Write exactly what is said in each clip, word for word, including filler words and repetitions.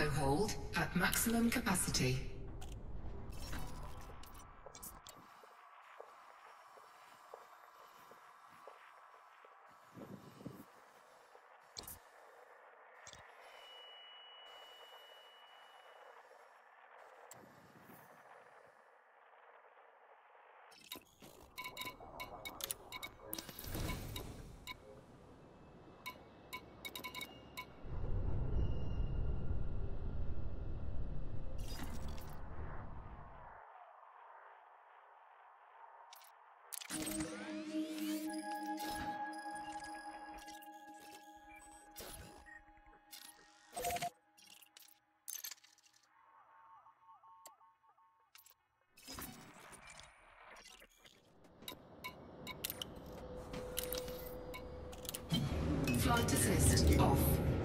cargo hold at maximum capacity. Flight assist off.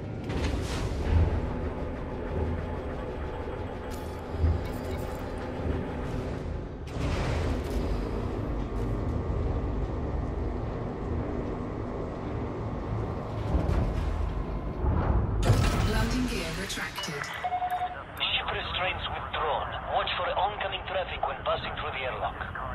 Landing gear retracted. Ship restraints withdrawn. Watch for oncoming traffic when passing through the airlock.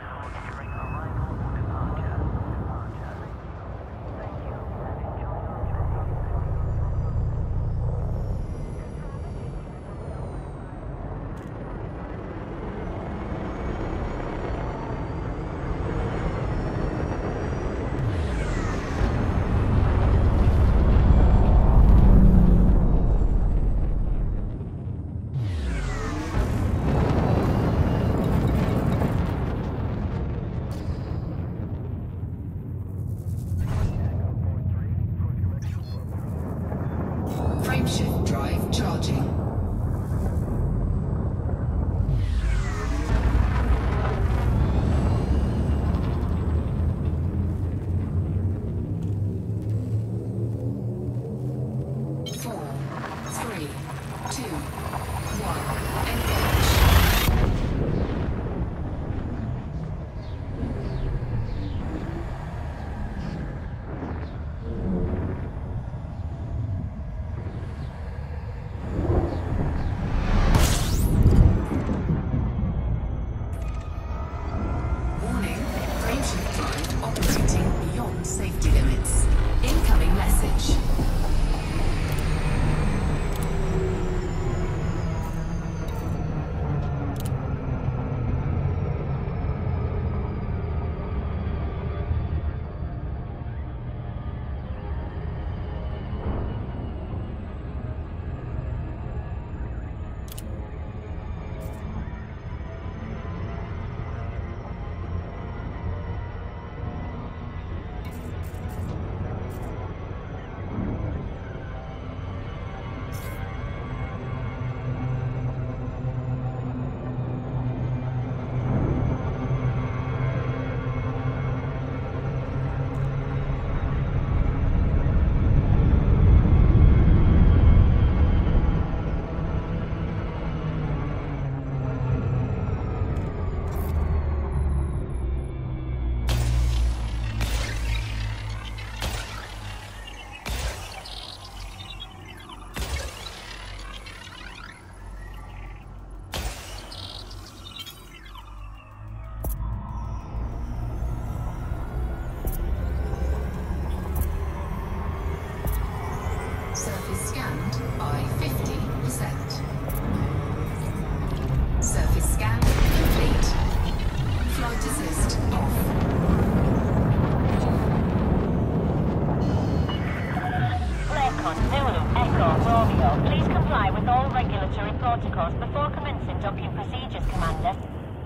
Frameshift drive charging. Four, three, two, one, engage. Operating beyond safety limits. Incoming message. Surface scanned by fifty percent. Surface scan complete. Flight assist off. Clearcon, Zulu, Echo, Romeo, please comply with all regulatory protocols before commencing docking procedures, Commander.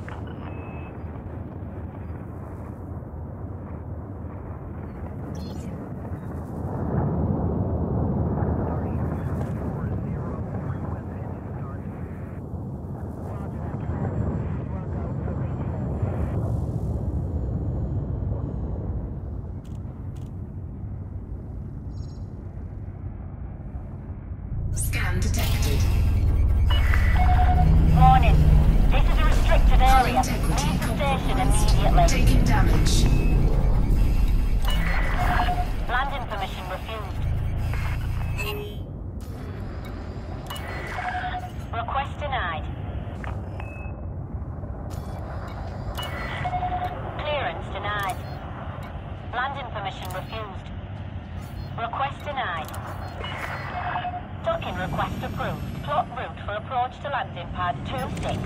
Scan detected. Warning. This is a restricted area. Integrity Leave the station compromised. immediately. Taking damage. Landing permission refused. Request denied. Clearance denied. Landing permission refused. Request denied. Docking request approved. Plot route for approach to landing pad two six.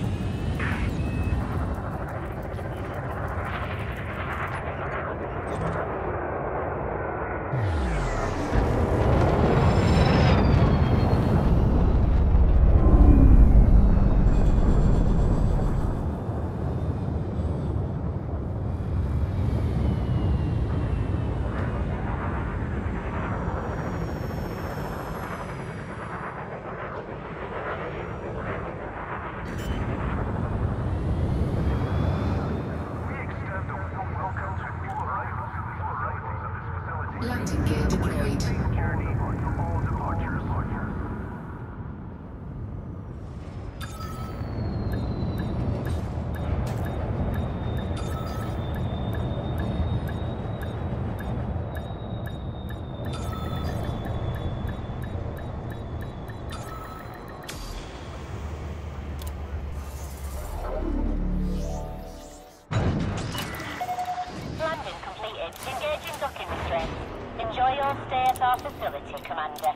Landing gear deployed. Landing completed. Engaging docking restraints. Enjoy your stay at our facility, Commander.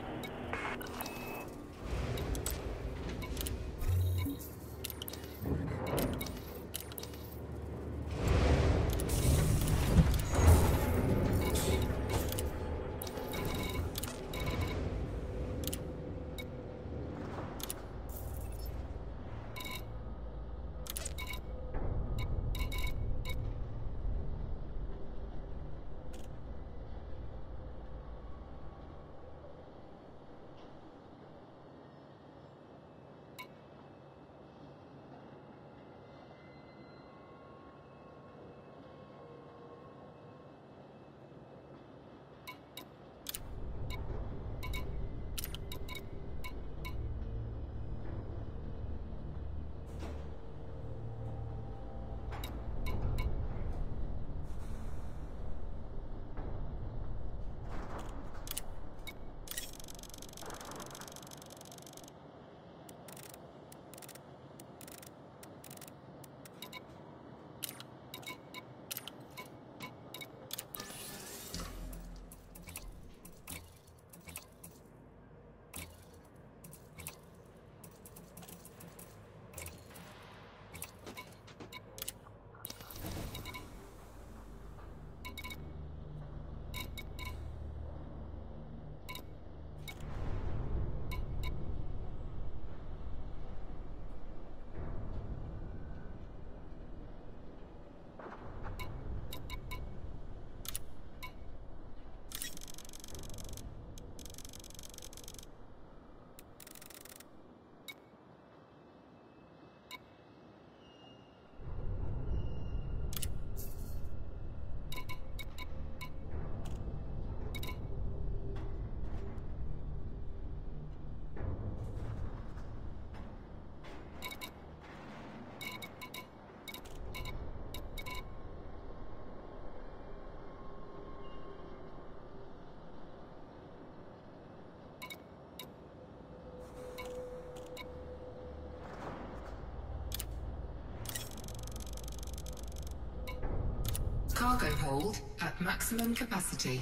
Cargo hold at maximum capacity.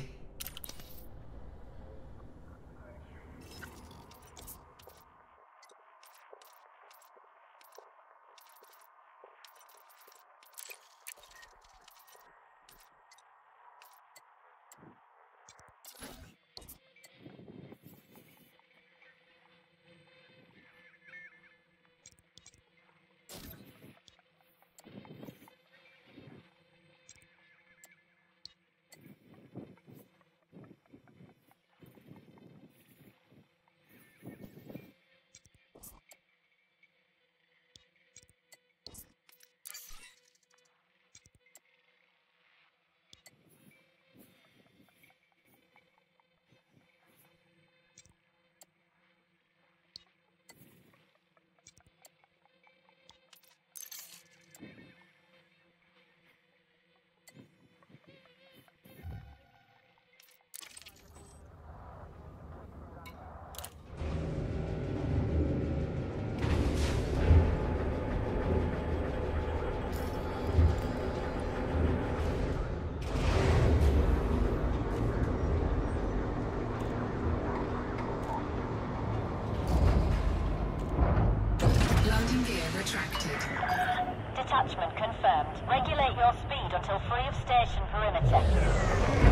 extracted. Detachment confirmed. Regulate your speed until free of station perimeter.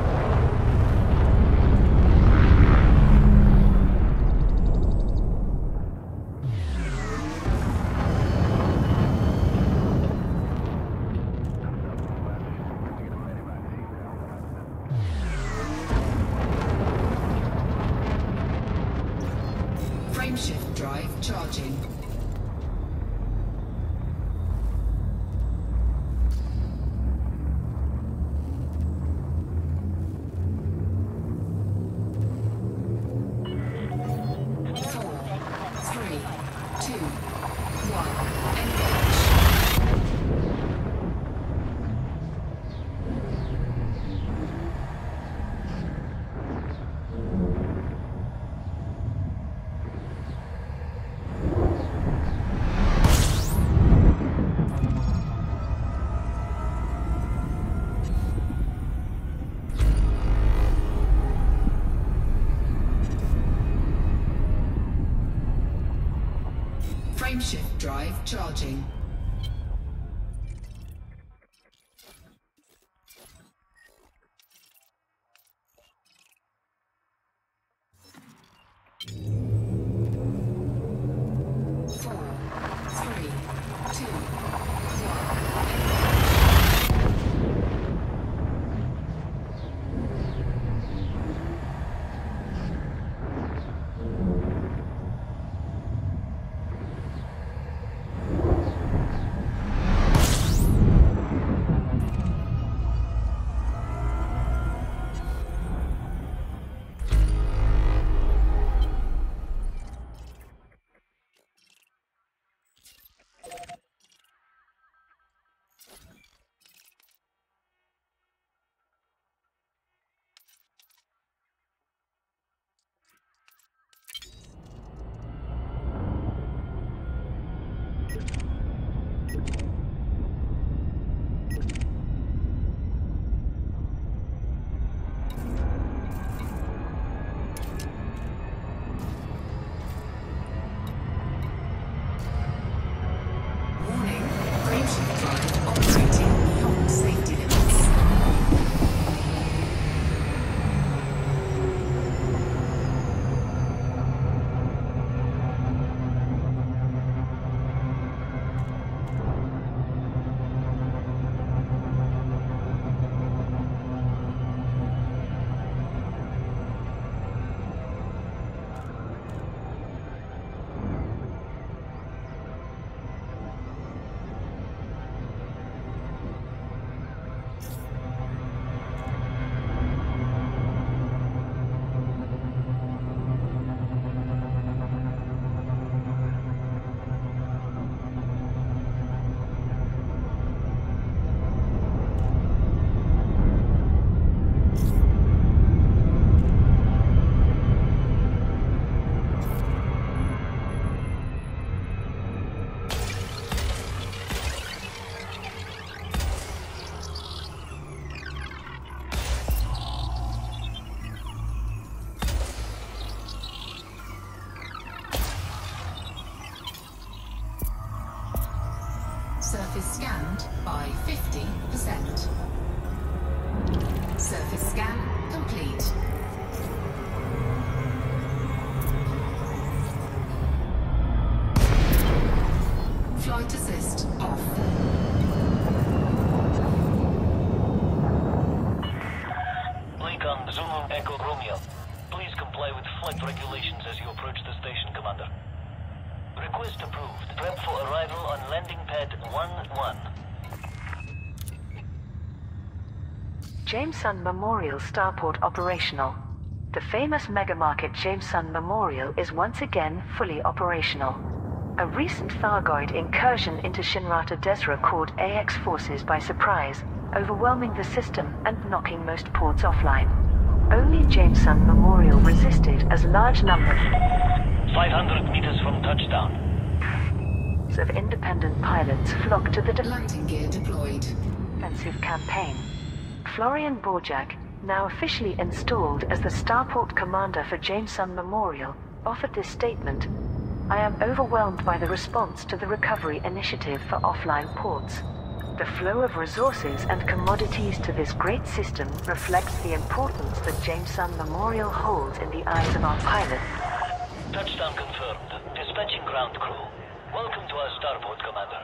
Frameshift drive charging. Frameshift drive charging. Four, three, two, Surface scanned by fifty percent. Surface scan complete. Flight assist off. Lincoln, Zulu, Echo, Romeo. Please comply with flight regulations as you approach the station, Commander. Request approved. Prep for arrival on landing pad one one. Jameson Memorial Starport operational. The famous megamarket Jameson Memorial is once again fully operational. A recent Thargoid incursion into Shinrata Desra caught A X forces by surprise, overwhelming the system and knocking most ports offline. Only Jameson Memorial resisted as large numbers five hundred meters from touchdown of independent pilots flocked to the Landing gear deployed. defensive campaign. Florian Borjak, now officially installed as the Starport commander for Jameson Memorial, offered this statement. I am overwhelmed by the response to the recovery initiative for offline ports. The flow of resources and commodities to this great system reflects the importance that Jameson Memorial holds in the eyes of our pilots. Touchdown confirmed. Dispatching ground crew. Welcome to our starport, Commander.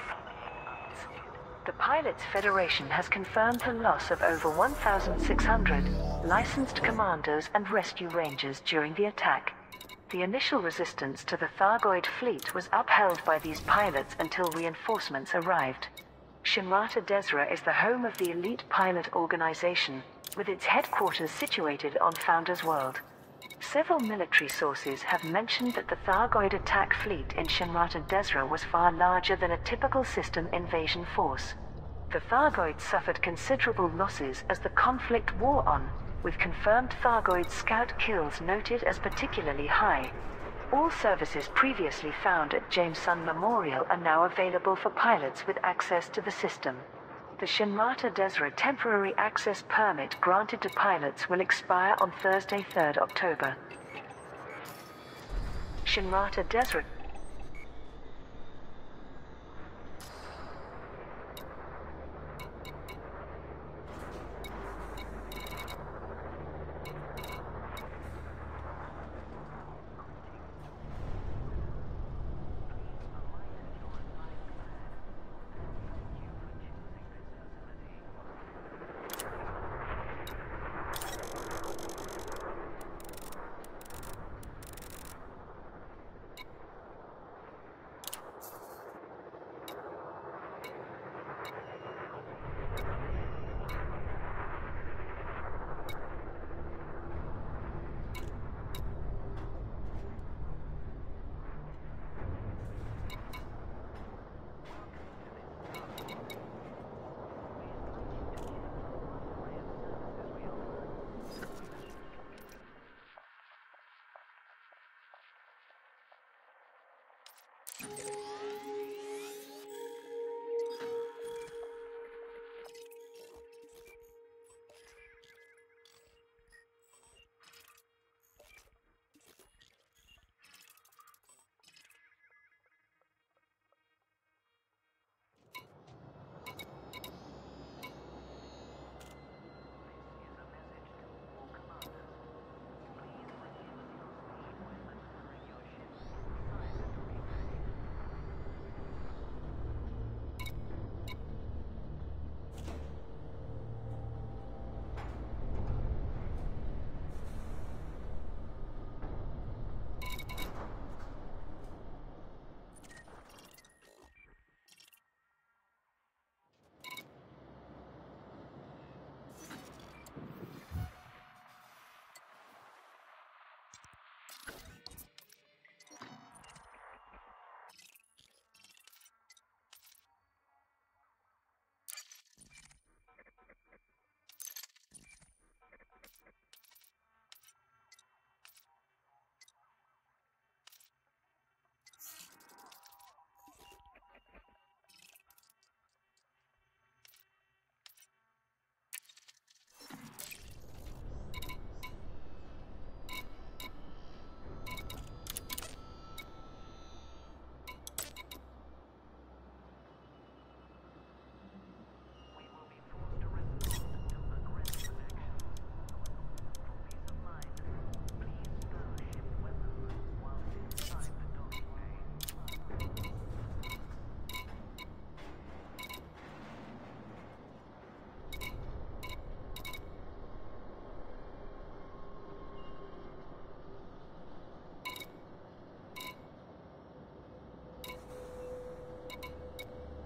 The Pilots Federation has confirmed the loss of over one thousand six hundred licensed commandos and rescue rangers during the attack. The initial resistance to the Thargoid fleet was upheld by these pilots until reinforcements arrived. Shinrata Desra is the home of the elite pilot organization, with its headquarters situated on Founder's World. Several military sources have mentioned that the Thargoid attack fleet in Shinrata Desra was far larger than a typical system invasion force. The Thargoids suffered considerable losses as the conflict wore on, with confirmed Thargoid scout kills noted as particularly high. All services previously found at Jameson Memorial are now available for pilots with access to the system. The Shinrata Desra temporary access permit granted to pilots will expire on Thursday, third October. Shinrata Desra.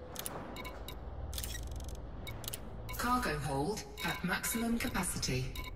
Cargo hold at maximum capacity.